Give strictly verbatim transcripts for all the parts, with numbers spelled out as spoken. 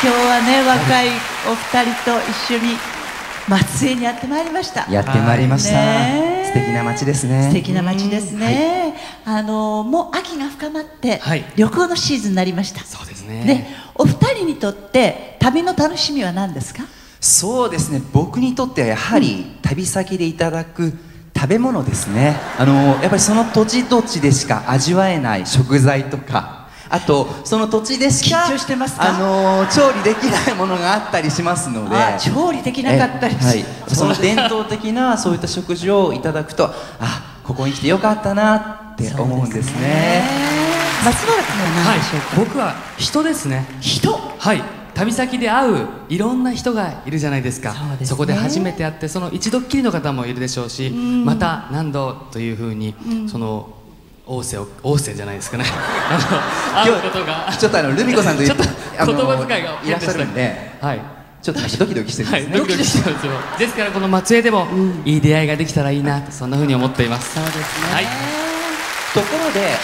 今日はね、若いお二人と一緒に松江にやってまいりました。 やってまいりました。素敵な街ですね。 素敵な街ですね。はい、あのもう秋が深まって、はい、旅行のシーズンになりました。 そうですね。 で、お二人にとって旅の楽しみは何ですか？ そうですね。僕にとってはやはり旅先でいただく食べ物ですね。あのやっぱりその土地土地でしか味わえない食材とか、あとその土地でしかあの調理できないものがあったりしますので、 調理できなかったりし、はい、 その伝統的なそういった食事をいただくと、あ、ここに来てよかったなって思うんですね。 松原君は何でしょうか？ 僕は人ですね。 人、 はい、旅先で会ういろんな人がいるじゃないですか。 そ, です、ね、そこで初めて会って、その一度っきりの方もいるでしょうし、また何度というふうに、その王政を王政じゃないですかね。あの会うことがちょっとあのルミ子さんとちょっと言葉遣いがいらっしゃるんで、はい、ちょっとドキドキしてるんですね。 ドキドキしてるんですよ。ですからこの松江でもいい出会いができたらいいなと、そんなふうに思っています。 そうですね。はい。 ところで、はい、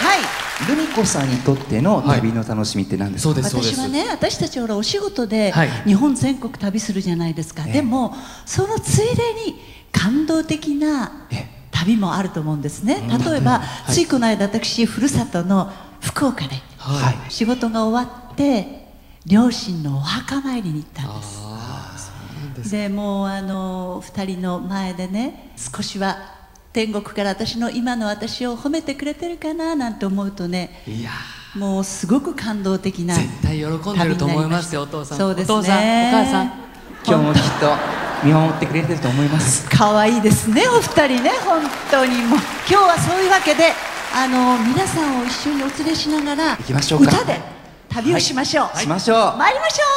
ルミ子さんにとっての旅の楽しみって何ですか？ はい、私はね、私たちほらお仕事で日本全国旅するじゃないですか。はい、でもそのついでに感動的な旅もあると思うんですね。例えば、はい、ついこの間私ふるさとの福岡で、はい、仕事が終わって両親のお墓参りに行ったんです。あ、そうなんですか。でもうあのふたりの前でね、少しは天国から私の今の私を褒めてくれてるかななんて思うとね、いやもうすごく感動的な。 絶対喜んでると思いますよ、お父さん。 そうですね。 お父さん、お母さん、 今日もきっと見守ってくれてると思います。 可愛いですね、お二人ね、本当にもう今日はそういうわけで、あの皆さんを一緒にお連れしながら行きましょうか。 歌で旅をしましょう。 はい、しましょう。 参りましょ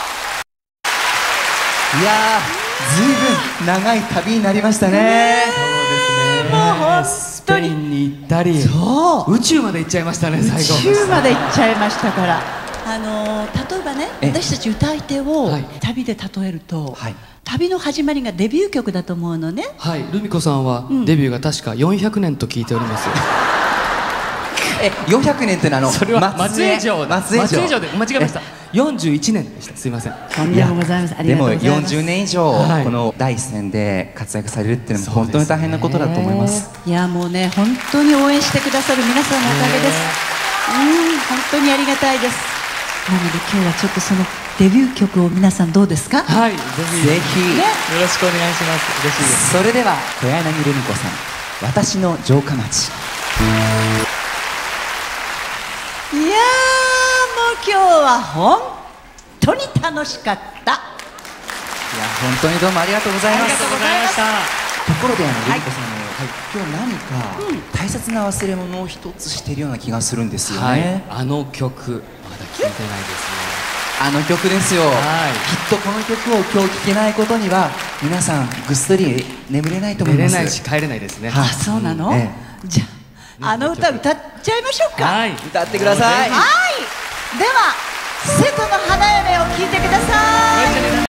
う。いやー、ずいぶん長い旅になりましたね。 もう本当にスペインに行ったり、宇宙まで行っちゃいましたね。最後宇宙まで行っちゃいましたから、あの例えばね、私たち歌い手を旅で例えると、はい、旅の始まりがデビュー曲だと思うのね。 はい、ルミ子さんはデビューが確かよんひゃくねんと聞いております。 え、よんひゃくねんってのはあのそれは松江城、 松江城で間違えました。よんじゅういちねんでした。すいません。 とんでもございません。 でもよんじゅうねん以上この第一線で活躍されるっていうのも本当に大変なことだと思います。 いやもうね、本当に応援してくださる皆さんのおかげです。うん、本当にありがたいです。なので今日はちょっとそのデビュー曲を皆さんどうですか？ はい、ぜひぜひ、 ね、よろしくお願いします。嬉しいです。 それでは小柳ルミ子さん、私の城下町。 いやー、もう今日は本当に楽しかった。いや本当にどうもありがとうございます。 ありがとうございました。 ところであのルミ子さんの、はい、今日何か大切な忘れ物を一つしているような気がするんですよね。はい、 あの曲まだ聴いてないですね。 あの曲ですよ。はい、きっとこの曲を今日聴けないことには皆さんぐっすり眠れないと思います。 寝れないし帰れないですね。 あ、そうなの？ええ、じゃああの歌歌っちゃいましょうか。 はい、歌ってください。 はい、では瀬戸の花嫁を聴いてください。